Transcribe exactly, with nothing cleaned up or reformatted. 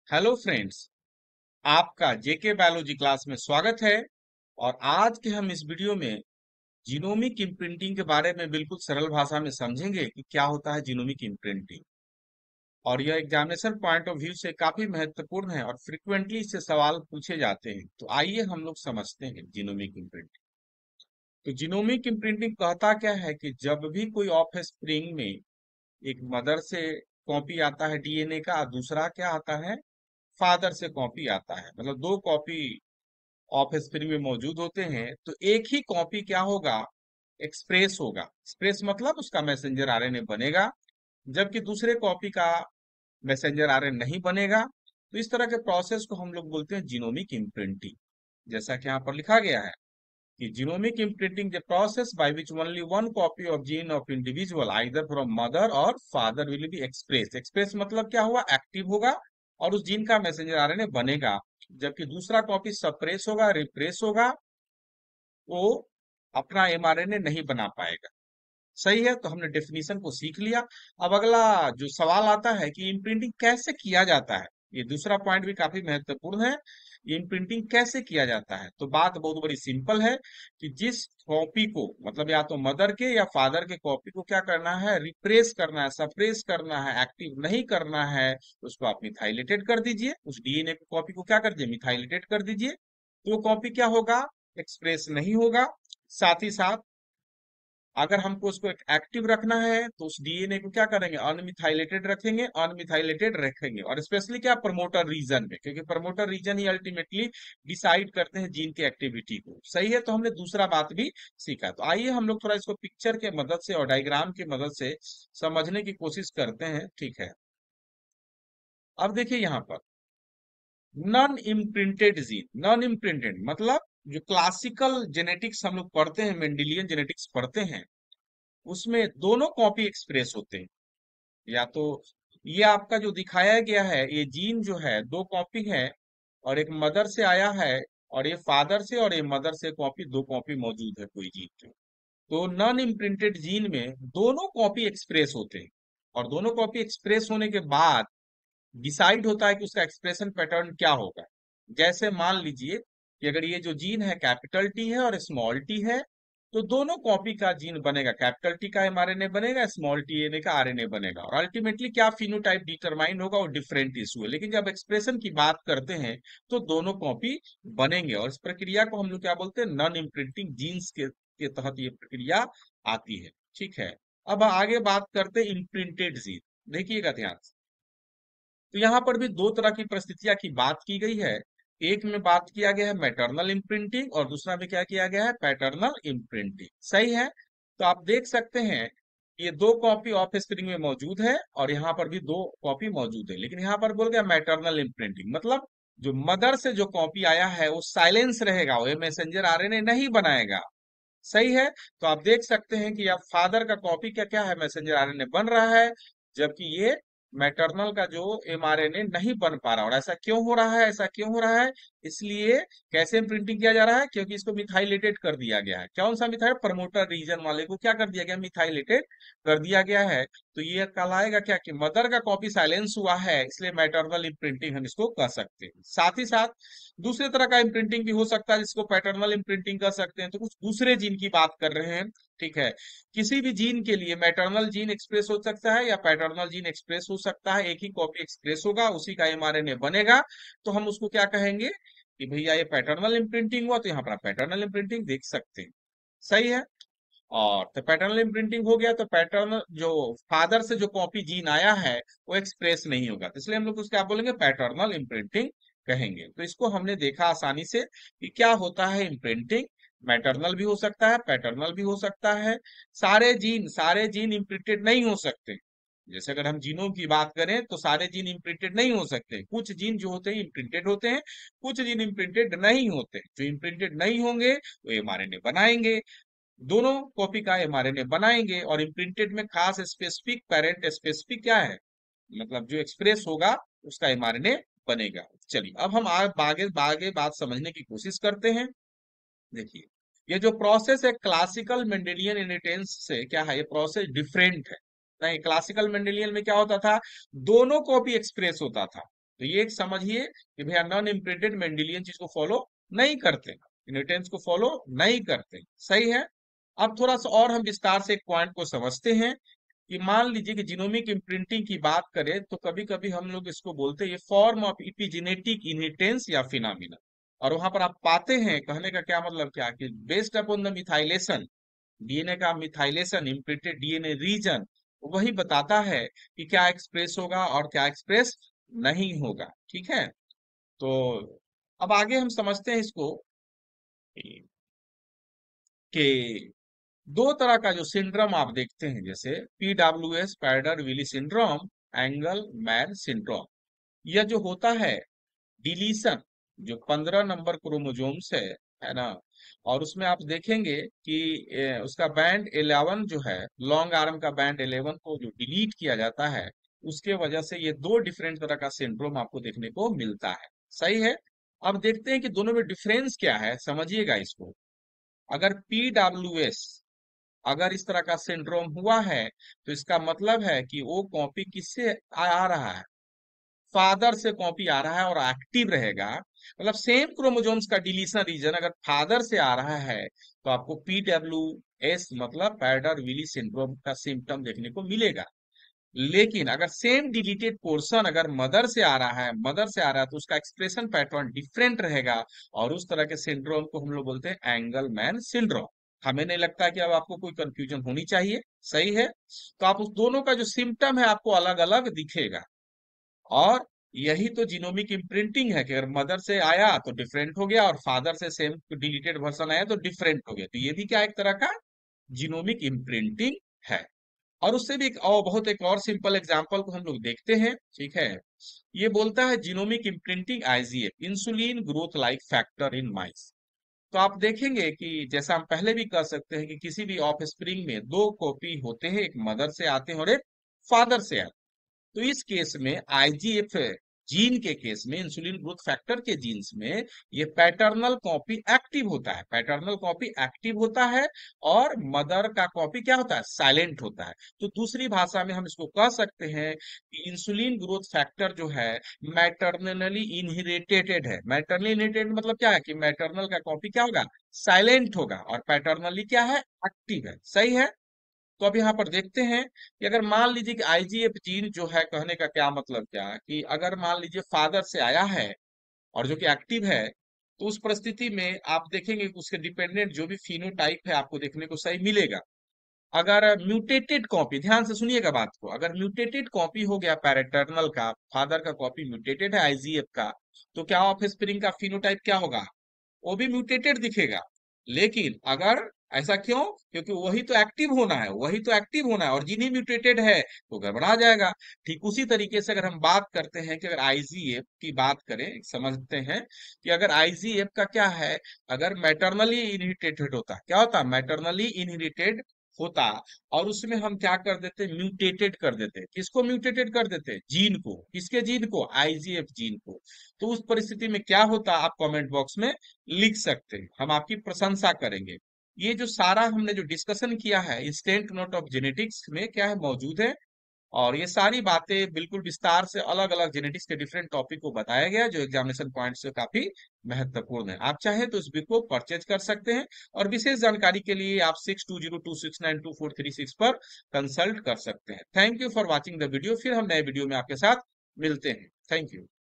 Hello friends. आपका जेके biology class में स्वागत है। और आज के हम इस वीडियो में जीनोमिक इम्प्रिंटिंग के बारे में बिल्कुल सरल भाषा में समझेंगे कि क्या होता है जीनोमिक इम्प्रिंटिंग। और यह एग्जामिनेशन पॉइंट ऑफ व्यू से काफी महत्वपूर्ण है और फ्रिक्वेंटली इससे सवाल पूछे जाते हैं। तो आइए हम लोग समझते हैं जीनोमिक इम्प्रिंटिंग। तो जीनोमिक इम्प्रिंटिंग कहता क्या है कि जब भी कोई ऑफ स्प्रिंग में एक मदर से कॉपी आता है डीएनए का, दूसरा क्या आता है, फादर से कॉपी आता है। मतलब दो कॉपी ऑफ स्प्रिंग में मौजूद होते हैं, तो एक ही कॉपी क्या होगा, एक्सप्रेस होगा। एक्सप्रेस मतलब उसका मैसेंजर आरएनए बनेगा, जबकि दूसरे कॉपी का मैसेंजर आरएनए नहीं बनेगा। तो इस तरह के प्रोसेस को हम लोग बोलते हैं जीनोमिक इम्प्रिंटिंग। जैसा कि यहाँ पर लिखा गया है कि genomic imprinting the process by which only one copy of gene of individual either from mother और father will be express. Express मतलब क्या हुआ, एक्टिव होगा और उस जीन का मैसेंजर आरएनए बनेगा, जबकि दूसरा कॉपी सप्रेस होगा, रिप्रेस होगा, वो अपना एमआरएनए नहीं बना पाएगा। सही है, तो हमने डेफिनेशन को सीख लिया। अब अगला जो सवाल आता है कि इम्प्रिंटिंग कैसे किया जाता है, ये दूसरा पॉइंट भी काफी महत्वपूर्ण है। इम्प्रिंटिंग कैसे किया जाता है, तो बात बहुत बड़ी सिंपल है कि जिस कॉपी को, मतलब या तो मदर के या फादर के कॉपी को क्या करना है, रिप्रेस करना है, सप्रेस करना है, एक्टिव नहीं करना है, उसको आप मिथाइलेटेड कर दीजिए। उस डीएनए की कॉपी को क्या कर दीजिए, मिथाइलेटेड कर दीजिए। तो वो कॉपी क्या होगा, एक्सप्रेस नहीं होगा। साथ ही साथ अगर हमको उसको एक्टिव रखना है तो उस डीएनए को क्या करेंगे, अनमिथाइलेटेड रखेंगे, अनमिथाइलेटेड रखेंगे। और स्पेशली क्या, प्रमोटर रीजन में, क्योंकि प्रमोटर रीजन ही अल्टीमेटली डिसाइड करते हैं जीन की एक्टिविटी को। सही है, तो हमने दूसरा बात भी सीखा। तो आइए हम लोग थोड़ा इसको पिक्चर के मदद से और डायग्राम की मदद से समझने की कोशिश करते हैं। ठीक है, अब देखिए यहाँ पर non imprinted gene. Non imprinted मतलब जो क्लासिकल जेनेटिक्स हम लोग पढ़ते हैं, मेंडेलियन जेनेटिक्स पढ़ते हैं, उसमें दोनों कॉपी एक्सप्रेस होते हैं। या तो ये आपका जो दिखाया गया है, ये जीन जो है दो कॉपी है, और एक मदर से आया है, और ये फादर से और ये मदर से कॉपी, दो कॉपी मौजूद है कोई जीन के। तो नॉन इम्प्रिंटेड जीन में दोनों कॉपी एक्सप्रेस होते हैं, और दोनों कॉपी एक्सप्रेस होने के बाद डिसाइड होता है कि उसका एक्सप्रेशन पैटर्न क्या होगा। जैसे मान लीजिए कि अगर ये जो जीन है कैपिटल टी है और स्मॉल टी है, तो दोनों कॉपी का जीन बनेगा, कैपिटल टी का एमआरएनए बनेगा, स्मॉल टी एन ए का आरएनए बनेगा। और अल्टीमेटली क्या फिनोटाइप डिटरमाइन होगा, वो डिफरेंट इशू है। लेकिन जब एक्सप्रेशन की बात करते हैं तो दोनों कॉपी बनेंगे, और इस प्रक्रिया को हम लोग क्या बोलते हैं, नॉन इम्प्रिंटिंग जीन्स के, के तहत ये प्रक्रिया आती है। ठीक है, अब आगे बात करते हैं इम्प्रिंटेड जीन। देखिएगा ध्यान से, तो यहाँ पर भी दो तरह की परिस्थितियां की बात की गई है। एक में बात किया गया है मैटरनल इम्प्रिंटिंग, और दूसरा में क्या किया गया है, पैटर्नल इम्प्रिंटिंग। सही है, तो आप देख सकते हैं ये दो कॉपी ऑफ स्प्रिंग में मौजूद है, और यहाँ पर भी दो कॉपी मौजूद है। लेकिन यहाँ पर बोल गया मैटरनल इम्प्रिंटिंग, मतलब जो मदर से जो कॉपी आया है वो साइलेंस रहेगा, वो मैसेंजर आरएनए नहीं बनाएगा। सही है, तो आप देख सकते हैं कि अब फादर का कॉपी क्या क्या है, मैसेंजर आरएनए बन रहा है, जबकि ये मैटरनल का जो एमआरएनए नहीं बन पा रहा। और ऐसा क्यों हो रहा है, ऐसा क्यों हो रहा है, इसलिए कैसे प्रिंटिंग किया जा रहा है, क्योंकि इसको मिथाइलेटेड कर दिया गया है। कौन सा मिथाइल, प्रमोटर रीजन वाले को क्या कर दिया गया, मिथाइलेटेड कर दिया गया है। तो ये कहलाएगा क्या कि मदर का कॉपी साइलेंस हुआ है, इसलिए मैटरनल इम्प्रिंटिंग हम इसको कह सकते हैं। साथ ही साथ दूसरे तरह का इम्प्रिंटिंग भी हो सकता है जिसको पैटर्नल इम्प्रिंटिंग कर सकते हैं। तो कुछ दूसरे जीन की बात कर रहे हैं। ठीक है, किसी भी जीन के लिए मैटरनल जीन एक्सप्रेस हो सकता है या पैटर्नल जीन एक्सप्रेस हो सकता है, एक ही कॉपी एक्सप्रेस होगा, उसी का एमआरएनए बनेगा। तो हम उसको क्या कहेंगे कि भैया ये पैटर्नल इम्प्रिंटिंग हुआ, तो यहाँ पर आप पैटर्नल इम्प्रिंटिंग देख सकते हैं। सही है, और तो पैटर्नल इम्प्रिंटिंग हो गया, तो पैटर्न जो फादर से जो कॉपी जीन आया है वो एक्सप्रेस नहीं होगा, तो इसलिए हम लोग उसको क्या बोलेंगे, पैटर्नल इम्प्रिंटिंग कहेंगे। तो इसको हमने देखा आसानी से कि क्या होता है इम्प्रिंटिंग। मैटरनल भी हो सकता है, पैटर्नल भी हो सकता है। सारे जीन सारे जीन इम्प्रिंटेड नहीं हो सकते। जैसे अगर हम जीनों की बात करें तो सारे जीन इम्प्रिंटेड नहीं हो सकते, कुछ जीन जो होते हैं इम्प्रिंटेड होते हैं, कुछ जीन इम्प्रिंटेड नहीं होते। जो इम्प्रिंटेड नहीं होंगे वो एमआरएनए बनाएंगे, दोनों कॉपी का एमआरएनए बनाएंगे। और इम्प्रिंटेड में खास स्पेसिफिक पेरेंट स्पेसिफिक क्या है, मतलब जो एक्सप्रेस होगा उसका एमआरएनए बनेगा। चलिए अब हम आ- आगे आगे बात समझने की कोशिश करते हैं। देखिए, ये जो प्रोसेस है क्लासिकल मेंडेलियन इनहेरिटेंस से क्या है, ये प्रोसेस डिफरेंट है। नहीं, क्लासिकल मेंडेलियन में क्या होता था, दोनों कॉपी एक्सप्रेस होता था, तो ये एक समझिए कि भैया नॉन इम्प्रिंटेड मेंडेलियन चीज को फॉलो नहीं करते, इनहेरिटेंस को फॉलो नहीं करते। सही है। अब थोड़ा सा और हम विस्तार से एक पॉइंट को समझते हैं कि मान लीजिए कि जीनोमिक इम्प्रिंटिंग की बात करें तो कभी कभी हम लोग इसको बोलते हैं ये फॉर्म ऑफ इपिजेनेटिक इनहेरिटेंस या फिनोमिना। और वहां पर आप पाते हैं, कहने का क्या मतलब क्या कि based upon the methylation, DNA का मिथाइलेशन इम्प्रिंटेड डीएनए रीजन वही बताता है कि क्या एक्सप्रेस होगा और क्या एक्सप्रेस नहीं होगा। ठीक है। तो अब आगे हम समझते हैं इसको कि दो तरह का जो सिंड्रोम आप देखते हैं, जैसे PWS Prader Willi syndrome, Angelman syndrome. यह जो होता है डिलीशन, जो पंद्रह नंबर क्रोमोजोम्स है है ना, और उसमें आप देखेंगे कि ए, उसका बैंड इलेवन जो है, लॉन्ग आर्म का बैंड इलेवन को जो डिलीट किया जाता है, उसके वजह से ये दो डिफरेंट तरह का सिंड्रोम आपको देखने को मिलता है। सही है। अब देखते हैं कि दोनों में डिफरेंस क्या है, समझिएगा इसको। अगर पीडब्ल्यूएस, अगर इस तरह का सिंड्रोम हुआ है तो इसका मतलब है कि वो कॉपी किससे आ आ रहा है, फादर से कॉपी आ रहा है और एक्टिव रहेगा। मतलब सेम क्रोमोसोम्स का डिलीशन रीजन अगर फादर से आ रहा है तो आपको पीडब्ल्यू एस मतलब पैडर विली सिंड्रोम का सिम्टम देखने को मिलेगा। लेकिन अगर सेम डिलीटेड पोर्शन अगर मदर से आ रहा है, मदर से आ रहा है तो उसका एक्सप्रेशन पैटर्न डिफरेंट रहेगा, और उस तरह के सिंड्रोम को हम लोग बोलते हैं एंगल मैन सिंड्रोम। हमें नहीं लगता कि अब आपको कोई कंफ्यूजन होनी चाहिए। सही है। तो आप उस दोनों का जो सिम्टम है आपको अलग अलग दिखेगा, और यही तो जीनोमिक इम्प्रिंटिंग है कि अगर मदर से आया तो डिफरेंट हो गया और फादर से सेम डिलीटेड वर्जन आया तो डिफरेंट हो गया। तो ये भी क्या एक तरह का जीनोमिक इम्प्रिंटिंग है। और उससे भी एक और बहुत एक और सिंपल एग्जांपल को हम लोग देखते हैं। ठीक है। ये बोलता है genomic imprinting IGF, insulin growth like factor in mice. तो आप देखेंगे कि जैसा हम पहले भी कह सकते हैं कि किसी भी ऑफ स्प्रिंग में दो कॉपी होते हैं, एक मदर से आते हैं और एक फादर से आते हैं। तो इस केस में आईजीएफ जीन के केस में, इंसुलिन ग्रोथ फैक्टर के जीन्स में, ये पैटर्नल कॉपी एक्टिव होता है, पैटर्नल कॉपी एक्टिव होता है, और मदर का कॉपी क्या होता है, साइलेंट होता है। तो दूसरी भाषा में हम इसको कह सकते हैं कि इंसुलिन ग्रोथ फैक्टर जो है मैटरनली इनहेरिटेड है। मैटरनली इनहेरिटेड मतलब क्या है कि मैटरनल का कॉपी क्या होगा, साइलेंट होगा, और पैटर्नली क्या है, एक्टिव है। सही है। तो अब यहाँ पर देखते हैं कि अगर मान लीजिए कि आईजीएफ जीन जो है, कहने का क्या मतलब क्या है कि अगर मान लीजिए फादर से आया है और जो कि एक्टिव है, तो उस परिस्थिति में आप देखेंगे कि उसके डिपेंडेंट जो भी फिनोटाइप है आपको देखने को सही मिलेगा। अगर म्यूटेटेड कॉपी, ध्यान से सुनिएगा बात को, अगर म्यूटेटेड कॉपी हो गया पैरेटर्नल का, फादर का कॉपी म्यूटेटेड है आईजीएफ का, तो क्या ऑफ स्प्रिंग का फिनोटाइप क्या होगा, वो भी म्यूटेटेड दिखेगा। लेकिन अगर ऐसा क्यों, क्योंकि वही तो एक्टिव होना है, वही तो एक्टिव होना है, और जिन्हें म्यूटेटेड है तो गड़बड़ा जाएगा। ठीक उसी तरीके से अगर हम बात करते हैं कि अगर आईजीएफ की बात करें, समझते हैं कि अगर आईजीएफ का क्या है, अगर मैटरनली इनहेरिटेड होता, क्या होता, मैटरनली इनहेरिटेड होता, और उसमें हम क्या कर देते, म्यूटेटेड कर देते। किसको म्यूटेटेड कर देते, जीन को। किसके जीन को, आईजीएफ जीन को। तो उस परिस्थिति में क्या होता, आप कमेंट बॉक्स में लिख सकते हैं, हम आपकी प्रशंसा करेंगे। ये जो सारा हमने जो डिस्कशन किया है इंस्टेंट नोट ऑफ जेनेटिक्स में क्या है, मौजूद है। और ये सारी बातें बिल्कुल विस्तार से अलग अलग जेनेटिक्स के डिफरेंट टॉपिक को बताया गया, जो एग्जामिनेशन पॉइंट से काफी महत्वपूर्ण है। आप चाहें तो इस बुक को परचेज कर सकते हैं, और विशेष जानकारी के लिए आप six two zero two six nine two four three six पर कंसल्ट कर सकते हैं। Thank you for watching the video. फिर हम नए वीडियो में आपके साथ मिलते हैं। Thank you.